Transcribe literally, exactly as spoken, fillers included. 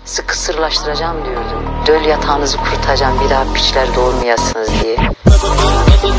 Sıkı sırlaştıracağım diyordum. Döl yatağınızı kurutacağım, bir daha piçler doğurmayasınız diye.